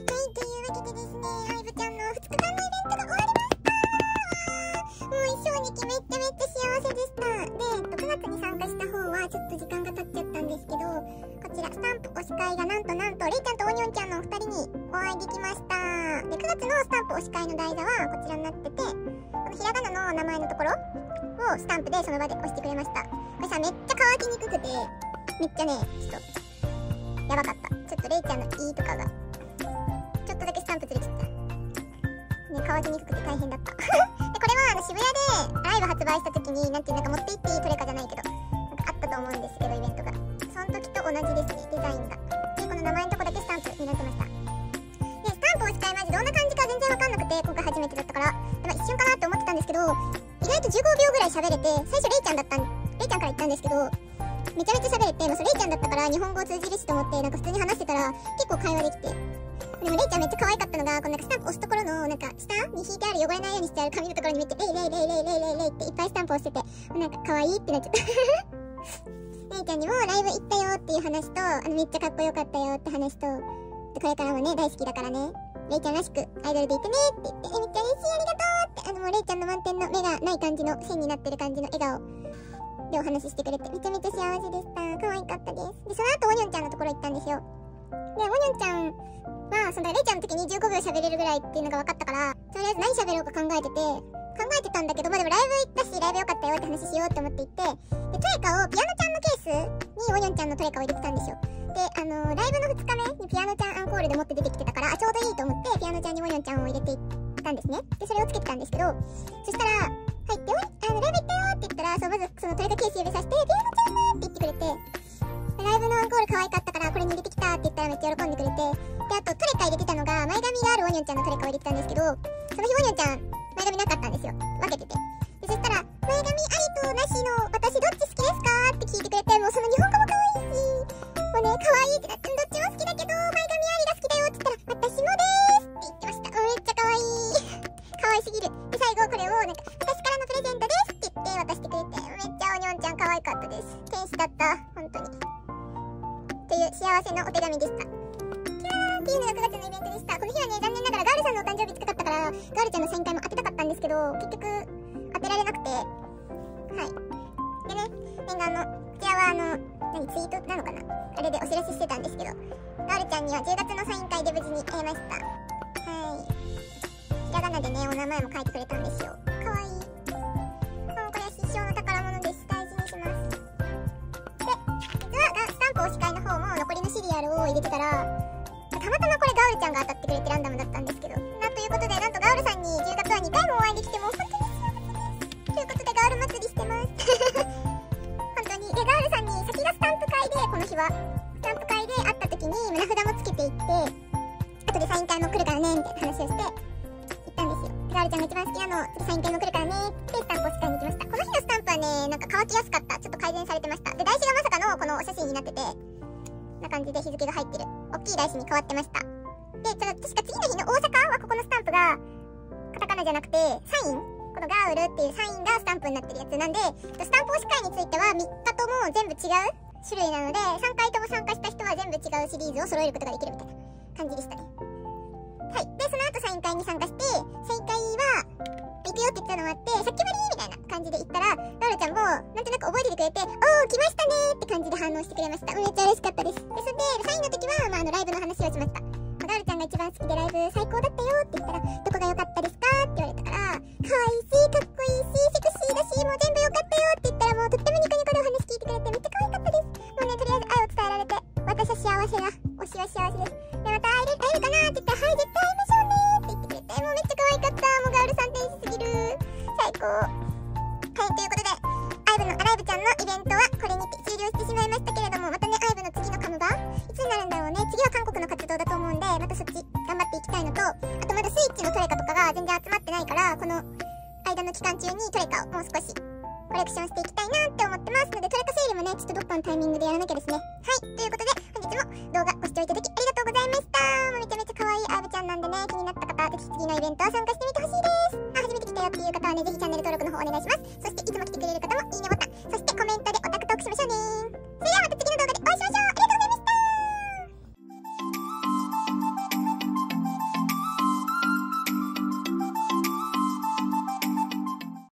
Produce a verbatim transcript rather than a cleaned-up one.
わけでですね、アイブちゃんのふつかかんのイベントが終わりました。もう一生にきめっちゃめっちゃ幸せでした。で、くがつに参加した方はちょっと時間が経っちゃったんですけど、こちらスタンプ推し会がなんとなんとレイちゃんとオニョンちゃんのお二人にお会いできました。で、くがつのスタンプ推し会の台座はこちらになってて、このひらがなの名前のところをスタンプでその場で押してくれました。これさ、めっちゃ乾きにくくて、めっちゃね、ちょっとやばかった。ちょっとレイちゃんの「い」とかがちょっとだけスタンプずれちゃったね。乾きにくくて大変だったで、これはあの渋谷でライブ発売した時になんていうなんか持って行っていいトレカじゃないけどなんかあったと思うんですけど、イベントがその時と同じですね、デザインが。で、この名前のとこだけスタンプになってました。で、スタンプを使いまじどんな感じか全然わかんなくて、今回初めてだったから、まあ、一瞬かなって思ってたんですけど、意外とじゅうごびょうぐらい喋れて、最初レイちゃんだったんレイちゃんから言ったんですけど、めちゃめちゃ喋れて、まあ、それレイちゃんだったから日本語通じるしと思ってなんか普通に話してたら結構会話できて、でもレイちゃんめっちゃ可愛かったのが、このなんかスタンプ押すところのなんか下に引いてある汚れないようにしてある紙のところにめっちゃレイレイレイレイレイレイレイっていっぱいスタンプ押してて、なんか可愛いってなっちゃったレイちゃんにもライブ行ったよっていう話と、あのめっちゃかっこよかったよって話と、これからもね大好きだからね、レイちゃんらしくアイドルでいてねって言って、えめっちゃ嬉しい、ありがとうって、あのもうレイちゃんの満点の目がない感じの線になってる感じの笑顔でお話ししてくれてめちゃめちゃ幸せでした。可愛かったです。で、その後オニョンちゃんのところ行ったんですよ。で、オニョンちゃんはそのレイちゃんの時にじゅうごびょう喋れるぐらいっていうのが分かったから、とりあえず何喋ろうか考えてて考えてたんだけど、まあでもライブ行ったしライブ良かったよって話しようって思って行って、でトレカをピアノちゃんのケースにオニョンちゃんのトレカを入れてたんですよ。で、あのー、ライブのふつかめにピアノちゃんアンコールで持って出てきてたから、あ、ちょうどいいと思ってピアノちゃんにオニョンちゃんを入れていったんですね。で、それをつけてたんですけど、そしたら入って「おい、あのライブ行ったよ」って言ったら、そうまずそのトレカケース指さして「ピアノちゃんだ」って言ってくれて、ライブのアンコール可愛かったからこれに入れてきたって言ったらめっちゃ喜んでくれて、で、あとトレカ入れてたのが前髪があるオニョンちゃんのトレカを入れてたんですけど、その日オニョンちゃん前髪なかったんですよ、分けてて。で、そしたら「前髪ありとなしの私どっち好きですか?」って聞いてくれて、もうその日本語も可愛いし、もうね可愛いってなって、どっちも好きだけど前髪ありが好きだよって言ったら「私もです」って言ってました。めっちゃ可愛い可愛すぎる。で、最後これをなんか「私からのプレゼントです」って言って渡してくれて、めっちゃオニョンちゃん可愛かったです。天使だった本当にという幸せのお手紙でした。キャーっていうのがくがつのイベントでした。この日はね、残念ながらガールさんのお誕生日近かったからガールちゃんのサイン会も当てたかったんですけど、結局当てられなくて、はい。でね、念願のこちらはあの何ツイートなのかな、あれでお知らせしてたんですけど、ガールちゃんにはじゅうがつのサイン会で無事に会えました。はい。ひらがなでねお名前も書いてくれたんですよ。かわいい。もうこれは必勝の宝物です。大事にします。で、実はスタンプ推し会の方も残りのシリアルを入れてたら、たまたまこれガウルちゃんが当たってくれてランダムだったんですけど、なんということで、なんとガウルさんにじゅうがつはにかいもお会いできて、もう本当に幸せです。ということでガウル祭りしてます本当に。で、ガウルさんに先がスタンプ会で、この日はスタンプ会で会った時に胸札もつけていって、後でサイン会も来るからねみたいな話をして行ったんですよ。で、ガウルちゃんが一番好きなの次サイン会も来るからねってスタンプを使いに行きました。この日のスタンプはね、なんか乾きやすかった。ちょっと改善されてました。で、台紙がまさかのこのお写真になってて、な感じで日付が入ってる大きい台紙に変わってました。で、ちょっと確か次の日の大阪はここのスタンプがカタカナじゃなくてサイン、このガウルっていうサインがスタンプになってるやつなんで、スタンプ推し会についてはみっかとも全部違う種類なので、さんかいとも参加した人は全部違うシリーズを揃えることができるみたいな感じでしたね。はい。で、その後サイン会に参加して、サイン会は行くよって言ったのもあって、さっきぶりみたいな感じで言ったら、ガウルちゃんもなんとなく覚えててくれて、おー来ましたねーって感じで反応してくれました。めっちゃ嬉しかったです。で、それでサインの時は、まあ、あのライブの話をしました。ガウルちゃんが一番好きでライブ最高だったよって言ったら、どこが良かったですかって言われたから、可愛いし、かっこいいし、セクシーだし、もう全部良かったよって言ったら、もうとってもニコニコでお話聞いてくれてめっちゃ可愛かったです。もうね、とりあえず愛を伝えられて、私は幸せだ。推しは幸せです。で、また会える、会えるかなって言ったら、はい、絶対会いましょうねって言ってくれて、もうめっちゃ可愛かった。もうガウルさん天使すぎる。最高。はい、ということで、アイブの、アライブちゃんのイベントはこれにて終了してしまいましたけれども、またね、アイブの次のカムがいつになるんだろうね。次は韓国の活動だと思うんで、またそっち頑張っていきたいのと、あとまだスイッチのトレカとかが全然集まってないから、この間の期間中にトレカをもう少しコレクションしていきたいなって思ってますので、トレカ整理もね、ちょっとどっかのタイミングでやらなきゃですね。はい、ということで、本日も動画ご視聴いただきありがとうございました。もうめちゃめちゃ可愛いアイブちゃんなんでね、気になった方はぜひ次のイベントは参加してみてほしいです。あ、初めて来たよっていう方はね、ぜひチャンネル登録の方お願いします。